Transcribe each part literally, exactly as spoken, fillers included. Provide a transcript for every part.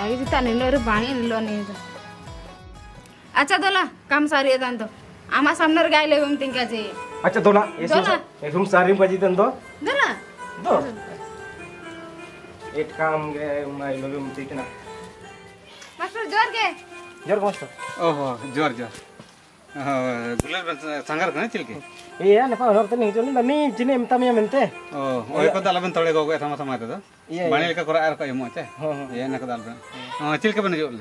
lagi kita nilo रे बाणी nilo nih itu. अच्छा दोला काम सारी है तो आमा सामने गाय ले हम तिंका जे. अच्छा दोला ये रूम सारी बजी तन तो दोला दो एक काम के मैं लोग हम तिकना मास्टर जोर के जोर मास्टर ओहो जोर जोर गुलाल संगर कने चिलके iya napa hor tani joni nani jini emtamia mente oh oi ko dalaben tole go go sama sama itu bani leka kora air ko emo che iya nak dalben oh cilke ban jol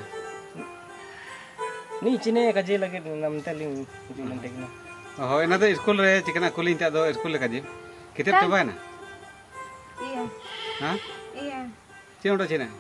ni jini kaji lagi nam teling jini tekna oh ina do school re cikana kulin ta do school le kaji kitab coba na iya ha iya cium do cina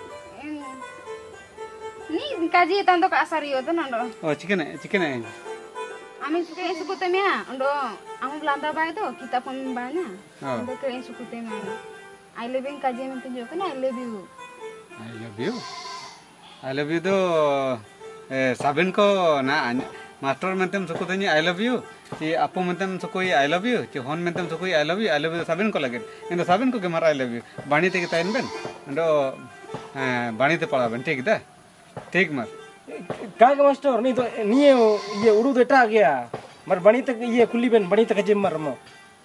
ni kaji tanto ka asari yo to nando oh cikana cikana Ami suka yang suku temnya, undo, amu belanda baik tuh, kita pun banyak, undo ke yang suku temnya. I love you kaji yang tunjuk kan I love you. I love you. I love you tuh, sabin ko na master mentem suku temnya I love you. Si apu mentem suku I love you, si hon mentem suku I love you, I love you sabin ko lagi. Indo sabin ko kemar I love you. Bani te kita inben, undo bani te pala ben, ठीक dah, ठीक mar. काय का master नहीं तो नहीं ये उड़ू देटा गया मर बनी तक ये खुली बन बनी तक जिम मर मो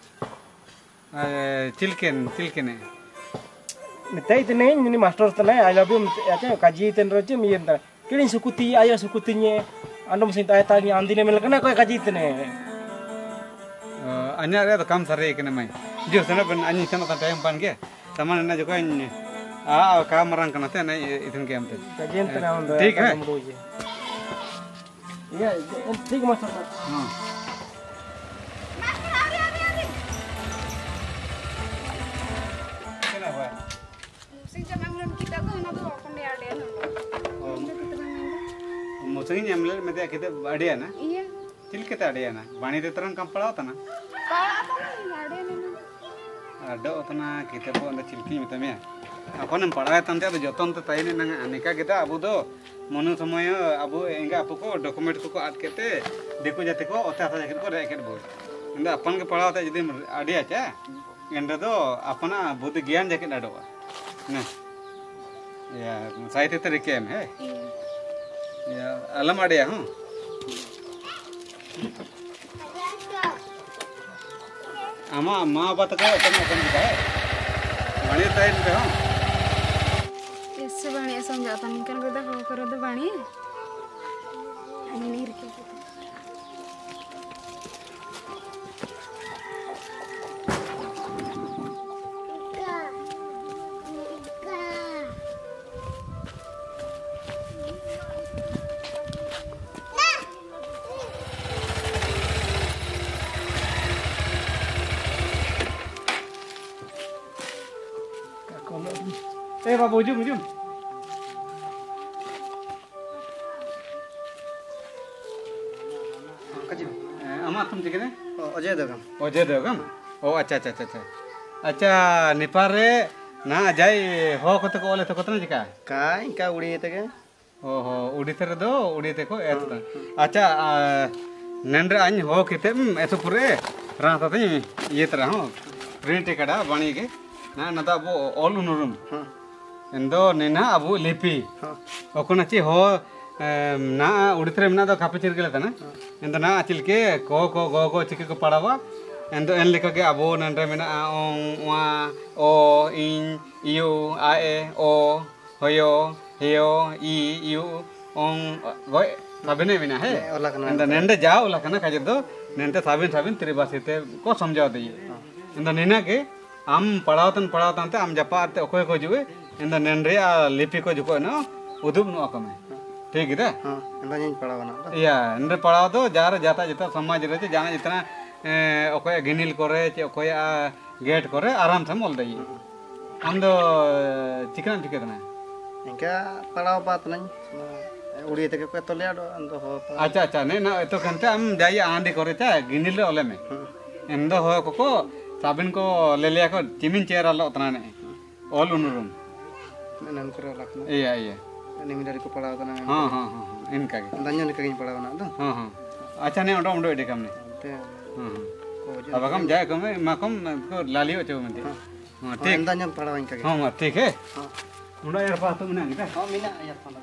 चिलकेन चिलकेन मिताई तो नहीं नहीं मास्टर तो नहीं आई लव यू ऐसे काजी तेन रोज में ये अंदर किरण सुकुती आया सुकुती ने अंडम से ताया तानी आंधी ने मिल करना कोई काजी तेने अन्य रे तो काम सारे के नहीं जो सना बन अन्य सना तो टाइम पान के सामान ना जो कोई आ काम रंग करना थे नहीं इतने के हम थे काजी तेना ठीक है iya ठीक मास्टर हां मास्टर आरी आरी आरी केना हुआ मुसिंग जमांगन kita tuh na tuh kon dia ada na मुसिंग जमले में दे किते अड़िया ना iya चिल किते अड़िया ना बाणी ते तरन कम पड़ा होता ना pala tuh ada na अडो तना किते बो अंदर चिलकी में तमे अपन हम पढ़ाए तंते तो जतन तो ताई ने निका किता अबु दो मनु समय अबु एंगा आपु को डॉक्यूमेंट को आट केते देखो जाते को ओता था जाकर को रेकेट बोल इंदा अपन के पढ़ाते जदी अडिया चा एंडे दो अपना बुद्धि ज्ञान जाके डाडो ना या साहित्य तरीके में है या अलम अडिया हूं आमा मां बात का तने अपन का वाणी ताई पे हूं ऐसे बाणी समझाता नहीं कर बता हो करो तो बाणी नहीं रखे Eh babu jum jum काजी अमा तुम चिकने अजय दगम अजय दगम ओ अच्छा अच्छा अच्छा अच्छा निपार रे ना जाई हो कत को ओले तो कतन चिका काय का उड़ी तके ओ हो उड़ीते रे दो उड़ीते को एत अच्छा नंदर अन हो किते एतो पुरे राता ते ये तरह हो प्रिंट कड़ा बाणी के ना नदा अबो ऑल उनुरुम एंदो नेना अबो लिपि ओकोना ची हो ना उड़ीते रे मना दो कापे चिरगले तना एंदो ना चिलके को को गो गो चिके को पड़ावा एंदो एन लेका के अबो नंदर मेना ओं वा ओ इन यू आ ए ओ होयो हेयो ई यू ओं गोय साबिने बिना है एंदो नंदे जाओ ओला कना काजे दो नंदे साबिन साबिन त्रिभाषिते को समझाओ दई एंदो नेना के आम पढ़ावतन पढ़ावतन ते आम जपाते ओकोय को जुए एंदो नंदे आ लिपि को जुको न उदुब नो कमे ठीक है हां एंदो नी पढ़ावना या नंदे पढ़ाव दो जार जाता जता समाज रे जाना जितना ओकोय गिनिल करे चे ओकोय गेट करे आराम से मोल दई हम दो चिकन चिकन इनका पढ़ाव बात नहीं उड़ी तके को तले अंदो हो अच्छा अच्छा ने ना तो कंते हम जाई आंदी करे ता गिनिल ओले में एंदो हो को साबिन को ले लिया को चिमिन चेहरा लो उतना ने ऑल उनुरुम नन करे लखन iya iya निमी dari को पढ़ाव तना हां हां हां इनका के दन्यन के पढ़ाव ना तो हां हां अच्छा ने ओडो ओडो एडे काम ने हां अब हम जाए कम मा कम को लालियो चो में हां ठीक दन्यन पढ़ाव इनका के हां ठीक है हां Udah air apa tuh menang kita? Oh, mina ayat pala.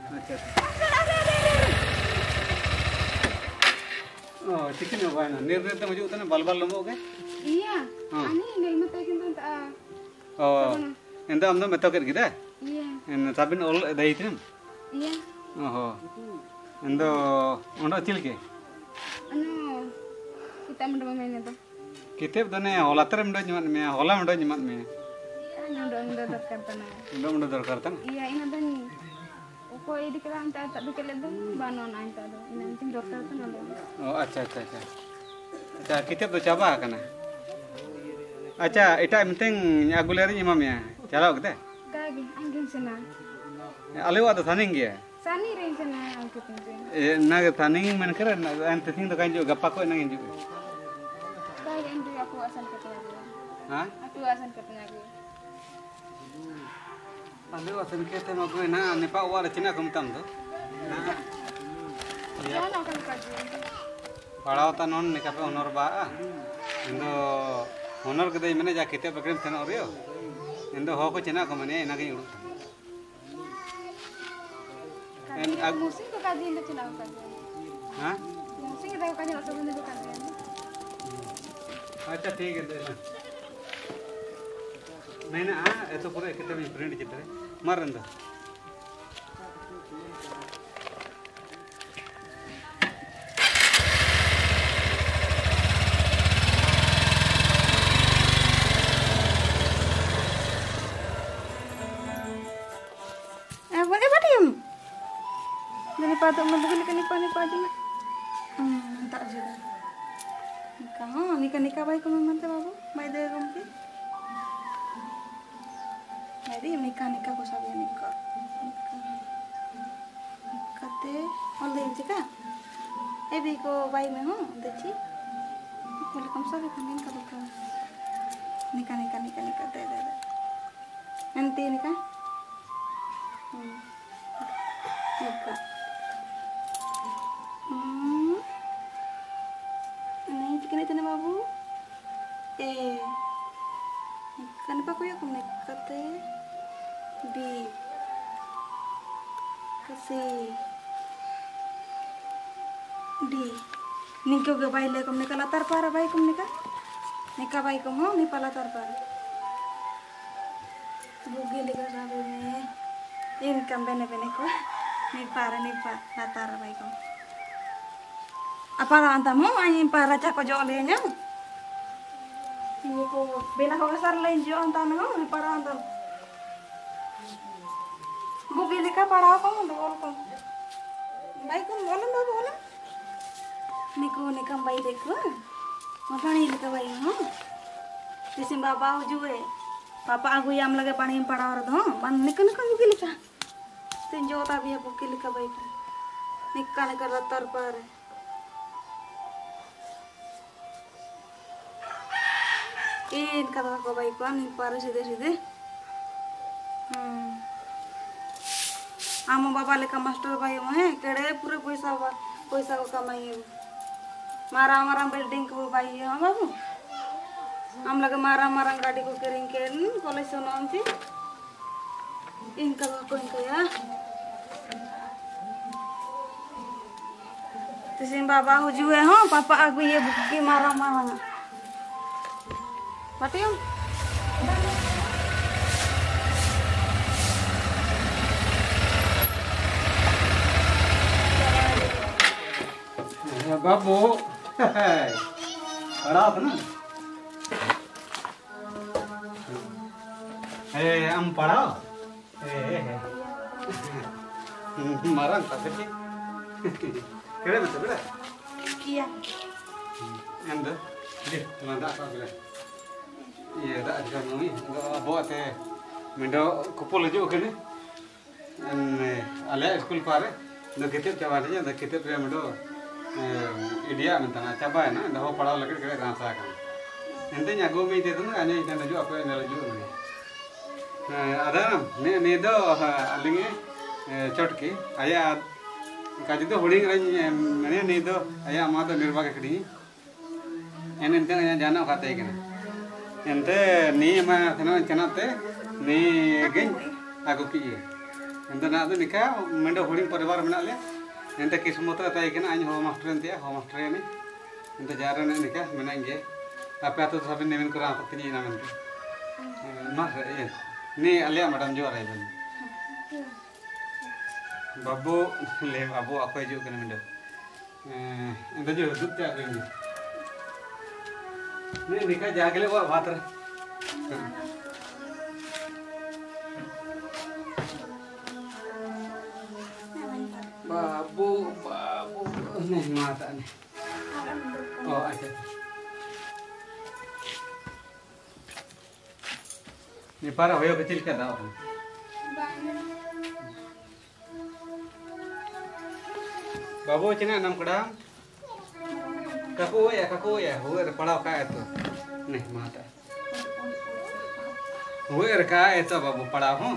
Oh, chicken apa ini? Nir-nir tuh maju tuh bal-bal lomo ke? Iya. Ani nil mata kintu ta. Oh, enda amno metoket kita? Iya. En sabin ol dai tin? Iya. Oh. Endo ondo cilke? Anu kita mendoa main itu. Kitep tuh nih hola terem do nyemat me, hola mendo nyemat me. Anu do ndo dokter tanah. Endo mendo dorkar tan? Iya, ini dan Uko ini kira anta tak dukel itu banon anta do. Ini nanti dokter tu nolong. Oh, acha acha acha. Acha kitep tuh coba kana. Acha, ita penting aguleri imam ya. Chalo kita? Kagi anjing sana. Alewa tuh saning ya. Sani rin sana ang kitin. Eh, naga saning men keren, ante ting tuh kan juga gapa kok nangin juga. Kagi ando aku asan katanya. Hah? Aku asan katanya. Alewa sen kete ma gue na ne pa wala cina kumtam tuh. Nah. Jangan akan kaji. Padao ta non ne kape honor ba. Indo honor kede mene ja kete bakrim tena orio. Indo ho ko cina ko mane na ke udu. En ag musim ko kaji indo cina kaji. Hah? Musim kita kaji langsung indo kaji. अच्छा ठीक है देना नहीं ना हाँ ऐसा पूरा कितने भी प्रिंट चित्र है मर रंदा Eh boleh badium. Dari patok mabukul ikan ikan ikan aja. Hmm tak juga. Nikah, oh nikah nikah baik kamu mantap babu, baik deh kamu. Jadi nikah nikah kau sabi nikah. Nikah teh, oleh jika. Eh biko baik meh, deci. Boleh kamu sabi kamu nikah bukan. Nikah nikah nikah nikah teh teh. Nanti nikah. Hmm. Nikah. Hmm. Ini chicken itu nih babu. Eh. Kenapa aku ya kamu kate di kasih di nikah gak baik lagi kamu nikah latar para baik kamu nikah nikah baik kamu nih pala latar para bugi nikah sabi nih ini kan bene bene kok nih para nih pa latar baik kamu apa lah antamu anjing para cak jolenya ini ko bela ko kasar lain jo antan no ni para antan bu beli ka para ko ndo ko baik ko bolan ba bolan ni ko ni kam baik dekho mapani lika baik no tisim baba hujue papa agu yam lage pani para or do ban nikon ko bu lika tin jo ta bi bu lika baik nikka nikka ratar par in kata ko baik kan nih para side side hmm amo baba leka master भाई में केड़े पूरे पैसा पैसा को कमाई मारा मारा बिल्डिंग को भाई हां बाबू हम लगे मारा मारा गाड़ी को किरिंग के कॉलेज से नाम थी इनका को इनका या तिसिम बाबा हुजुए हो पापा आगु ये बुकी मारा मारा Patium. Ya babu, hei, ada apa nih? Hei, am parau, hei, marang tak sih? Kira betul betul? Iya. Anda, deh, mana tak boleh. Iya, tak ada nungi. Bawa teh, mendo kupul aja oke nih. Ane, alih sekolah pare, dah kitab cawan aja, dah kitab dia mendo idea mentang coba ya, dah ho padau lagi kira rasa kan. Nanti nyago mi itu tuh, ane itu naju apa yang naju nih. Ada nam, nih nih do alingnya cotki, ayah kaji tuh holding aja, mana nih do, ayah amat tuh nirbak kiri. Ane itu ayah jana kata ikan. Ente ni mah tenan cenate ni gen aku ki ente na do nika mendo huling paribar menak le ente kismot tay kena anj ho master ente ho master ini ente jaran nika menak ge apa atu sabin nemen kurang patini na mente mas ye ni alia madam jo arai ben babu le babu aku hiju kena mendo eh ente jo dut ja ini ni nika jagele wa batra babu babu nih mata nih oh ada ini para hoyo kecil kan tau babu cina enam kedang kaku ya kaku ya huer palaw ka itu nih mata huer ka itu babu palaw huh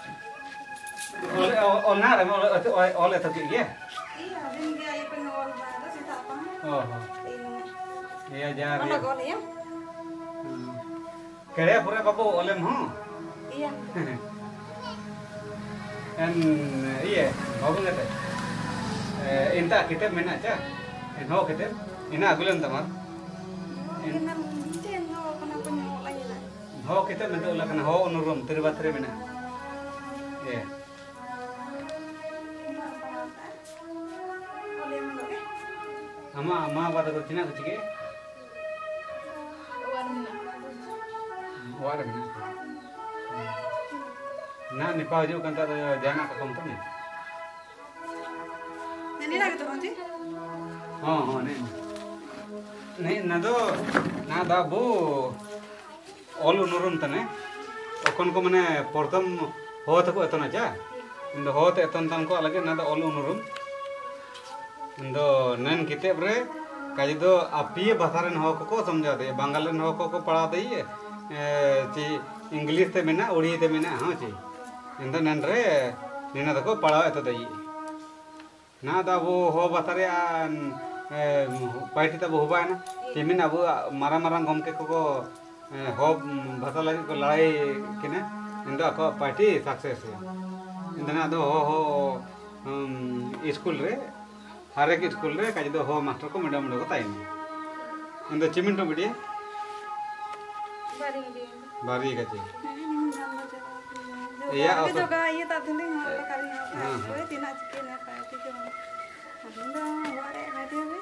oleh onar oleh oleh tak iya iya din dia ay pengawal ba si tapang oh iya jar ano gol ya kere pura babu oleh huh iya kan iya babu ngata eh inta kita mena aja en ho kita ina agulan tamar kenal cen no kenapa nyol aja lah ho kita menta ulah kana ho onurum terbatre mena iya ama ama pada ko cina kecike war mena na ni pa jo kan ta jana ka kom tum nani lagi tuh nanti oh oh ni ni na do na da bu olu nurum tane okon ko mane portam ho ta ko etona ja indo ho te eton tan ko alage na da olu nurum indo nen kite bre kaji do api bahasa ho ko समझा दे बंगालन हो को पढ़ा दे ची English ते मेना उड़ी ते मेना हां ची इंदो नन रे निना दको पढ़ा एतो दई ना दा वो हो बतारे आन पाइटी त बहुबा ना तिमिन अब मारा मारा गम के को हो भाषा लगी को लड़ाई किने इंदो को पार्टी सक्सेस इंदना दो हो हो स्कूल रे हर एक स्कूल रे काजी दो हो मास्टर को मैडम लोग ताइन इंदो चिमिन तो बिडिया बारी dia बारी काजी iya aku juga iya tadi nih mau kali apa gue tidak cikin apa itu cuma ada ware ada nih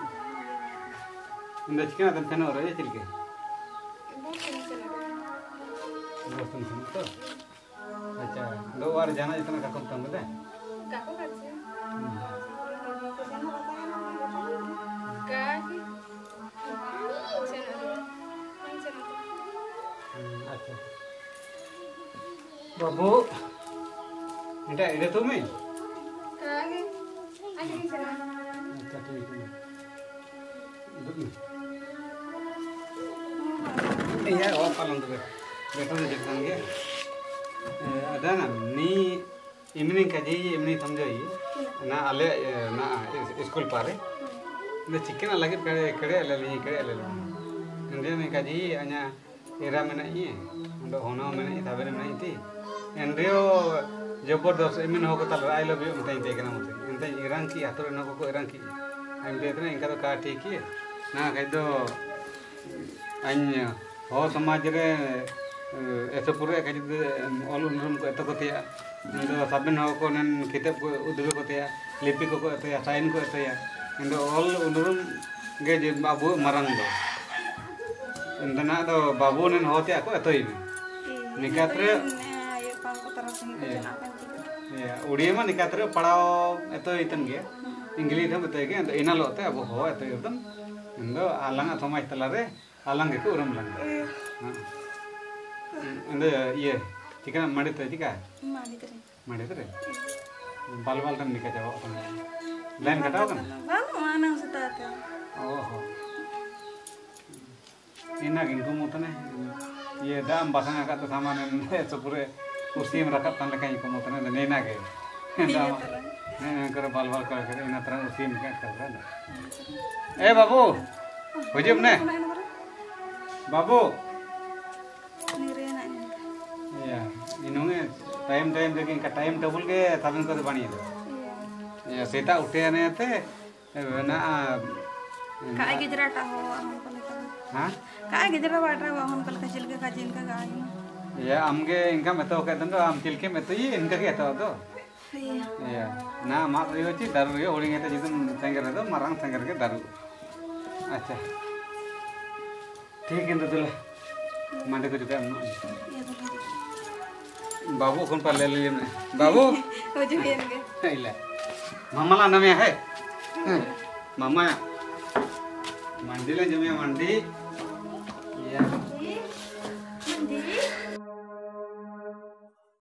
इंदो चिकन तन तन और ये चिलके बहुत सुंदर बहुत सुंदर तो अच्छा दो बार जाना इतना का कम कम है kaku kan sih kesana kaki अच्छा बाबू इंटा इधर तो मैं kaki aja di sana अच्छा ठीक है iya oh palang tuh betul aja kan ya ada ना नी इवनिंग का जी इवनिंग समझाई ना अले ना स्कूल पारे ना चिकन अलग कड़े कड़े अलग नहीं कड़े अलग इंडिया में का जी अन्या इरा में नहीं है उनको होना में नहीं था बेरे में नहीं थी इंडियो जबरदस्त इमिन हो को तल आई लव यू मतलब इनते करना मुझे इनते इरान की आतुर इनको को इरान की इंडिया इतने इनका तो काट ठीक है ना कहीं तो अन्य हो समाज रे ऐसे पूरे कहीं तो ऑल उन्होंने को ऐसा करते हैं इंदो साबिन हो को नन किताब को उद्योग करते हैं लिपि को करते हैं साइन को करते हैं इंदो ऑल उन्होंने गे जो बाबू मरंग दो इंदो ना तो बाबू नन होते हैं को ऐसा ही निकात्रे ya pangku terus ini ya Odia में निकात्रे पढ़ाओ ऐसा ही तन गया इंग्लिश हम बताए गए इना लोटे अब हो ऐसा ही तन इंदो आलंग समाज तलारे आलंग के उरम लंग इंदो ये चिकन मड़ी तो चिका mandi kering मड़ी तो बाल बाल तन निकल जाओ अपन लाइन कटाओ kan baru mana setata oh ina ginko mutane ये दाम बसंग का तो सामान है तो पूरे कुर्सी में रखा तन लगा इनको मत ना नहीं ना के दाम नहीं कर बाल बाल कर कर इन तरह कुर्सी में क्या कर रहा है ए बाबू हुजूम ने बाबू nire na ini ya इन्होंने टाइम टाइम देखिए इनका टाइम टेबल के थालन को बनी दो ये सेटा उठे ने ते ना काय गिजरा टा हो हमको लेकर हां काय गिजरा वाटा हो हमको लेकर चिल के का चिल का गाय ये हमके इनका मेतो के दंडो हम चिल के मेतो ये इनका के तो तो ya nah mak riyo ci daru riyo uling itu jitu tengger itu marang tengger ke daru aja ठीक है तो तुला मंडे को juga बाबू कौन पर ले ले बाबू हो जुबियन के ಇಲ್ಲ मम्मा ला नमे है मम्मा मंडी ले जमे मंडी